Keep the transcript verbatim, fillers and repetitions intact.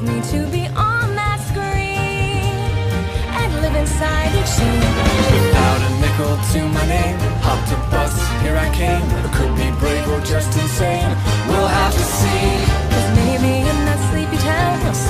me to be on that screen and live inside each scene. Without a nickel to my name, hopped a bus, here I came. I could be brave or just insane, we'll have to see. Cause maybe in that sleepy town